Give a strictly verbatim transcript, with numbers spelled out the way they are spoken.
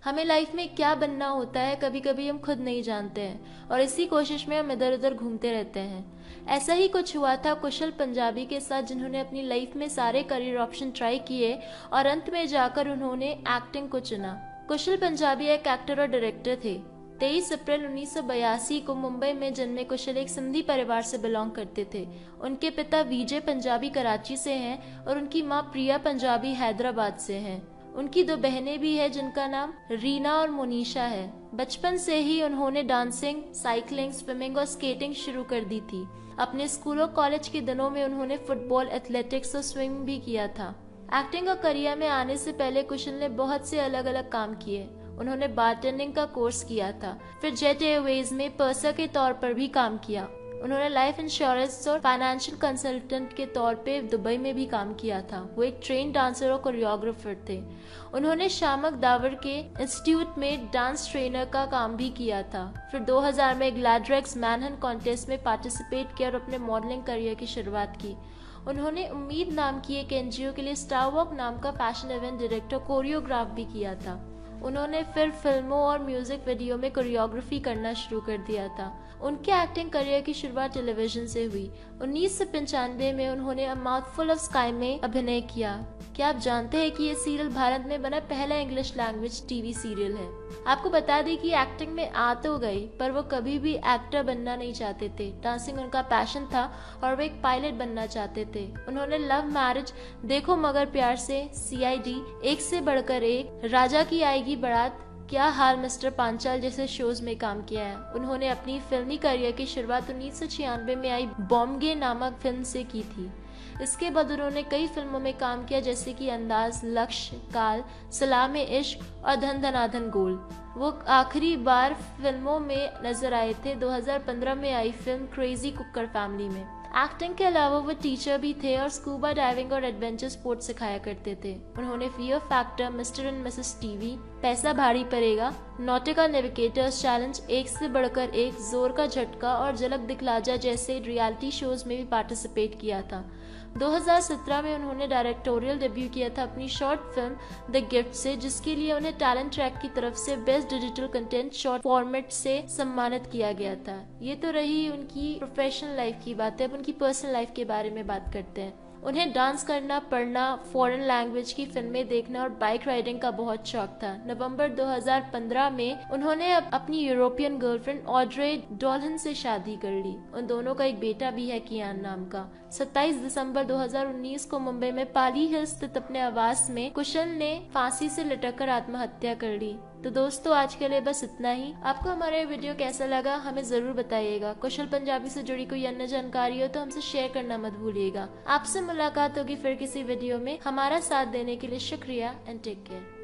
हमें लाइफ में क्या बनना होता है कभी कभी हम खुद नहीं जानते हैं और इसी कोशिश में हम इधर उधर घूमते रहते हैं। ऐसा ही कुछ हुआ था कुशल पंजाबी के साथ, जिन्होंने अपनी लाइफ में सारे करियर ऑप्शन ट्राई किए और अंत में जाकर उन्होंने एक्टिंग को चुना। कुशल पंजाबी एक एक्टर और डायरेक्टर थे। तेईस अप्रैल उन्नीस सौ बयासी को मुंबई में जन्मे कुशल एक सिंधी परिवार से बिलोंग करते थे। उनके पिता विजय पंजाबी कराची से हैं और उनकी मां प्रिया पंजाबी हैदराबाद से हैं। उनकी दो बहनें भी हैं जिनका नाम रीना और मोनिशा है। बचपन से ही उन्होंने डांसिंग, साइकिलिंग, स्विमिंग और स्केटिंग शुरू कर दी थी। अपने स्कूल और कॉलेज के दिनों में उन्होंने फुटबॉल, एथलेटिक्स और स्विमिंग भी किया था। एक्टिंग और करियर में आने से पहले कुशल ने बहुत से अलग अलग काम किए। उन्होंने बारटेंडिंग का कोर्स किया था, फिर जेट एयरवेज में पर्सर के तौर पर भी काम किया। उन्होंने लाइफ इंश्योरेंस और फाइनेंशियल कंसल्टेंट के तौर पे दुबई में भी काम किया था। वो एक ट्रेन डांसर और कोरियोग्राफर थे। उन्होंने शामक दावर के इंस्टीट्यूट में डांस ट्रेनर का काम भी किया था। फिर दो हज़ार में ग्लैड्रेक्स मैनहन कॉन्टेस्ट में पार्टिसिपेट किया और अपने मॉडलिंग करियर की शुरुआत की। उन्होंने उम्मीद नाम की एक एनजीओ के लिए स्टार वॉक नाम का फैशन इवेंट डायरेक्टर कोरियोग्राफ भी किया था। उन्होंने फिर फिल्मों और म्यूजिक वीडियो में कोरियोग्राफी करना शुरू कर दिया था। उनके एक्टिंग करियर की शुरुआत टेलीविजन से हुई। उन्नीस सौ पंचानवे में उन्होंने अ माउथफुल ऑफ स्काई में अभिनय किया। क्या आप जानते हैं कि ये सीरियल भारत में बना पहला इंग्लिश लैंग्वेज टीवी सीरियल है। आपको बता दें कि एक्टिंग में आ तो गई, पर वो कभी भी एक्टर बनना नहीं चाहते थे। डांसिंग उनका पैशन था और वो एक पायलट बनना चाहते थे। उन्होंने लव मैरिज, देखो मगर प्यार से, सीआईडी, एक से बढ़कर एक, राजा की आएगी बारात, क्या हाल मिस्टर पांचाल जैसे शोज में काम किया है। उन्होंने अपनी फिल्मी करियर की शुरुआत उन्नीस सौ छियानवे में आई बॉम्बे नामक फिल्म से की थी। इसके बाद उन्होंने कई फिल्मों में काम किया जैसे कि अंदाज, लक्ष्य, काल, सलाम-ए-इश्क और धन धनाधन गोल। वो आखिरी बार फिल्मों में नजर आए थे दो हज़ार पंद्रह में आई फिल्म क्रेजी कुकर फैमिली में। एक्टिंग के अलावा वो टीचर भी थे और स्कूबा डाइविंग और एडवेंचर स्पोर्ट्स सिखाया करते थे। उन्होंने fear factor, mister and missus TV, पैसा भारी पड़ेगा, नॉटिकल नेविगेटर्स चैलेंज, एक से बढ़कर एक, जोर का झटका और झलक दिखला जा जैसे रियलिटी शोज में भी पार्टिसिपेट किया था। दो हज़ार सत्रह में उन्होंने डायरेक्टोरियल डेब्यू किया था अपनी शॉर्ट फिल्म द गिफ्ट से, जिसके लिए उन्हें टैलेंट ट्रैक की तरफ से best digital content short format से सम्मानित किया गया था। ये तो रही उनकी प्रोफेशनल लाइफ की बात है। अब उनकी पर्सनल लाइफ के बारे में बात करते हैं। उन्हें डांस करना, पढ़ना, फॉरेन लैंग्वेज की फिल्में देखना और बाइक राइडिंग का बहुत शौक था। नवंबर दो हज़ार पंद्रह में उन्होंने अपनी यूरोपियन गर्लफ्रेंड ऑड्रे डॉल्हन से शादी कर ली। उन दोनों का एक बेटा भी है, कियान नाम का। सत्ताईस दिसंबर दो हज़ार उन्नीस को मुंबई में पाली हिल स्थित अपने आवास में कुशल ने फांसी से लटककर आत्महत्या कर ली। तो दोस्तों, आज के लिए बस इतना ही। आपको हमारा ये वीडियो कैसा लगा हमें जरूर बताइएगा। कुशल पंजाबी से जुड़ी कोई अन्य जानकारी हो तो हमसे शेयर करना मत भूलिएगा। आपसे मुलाकात होगी फिर किसी वीडियो में। हमारा साथ देने के लिए शुक्रिया एंड टेक केयर।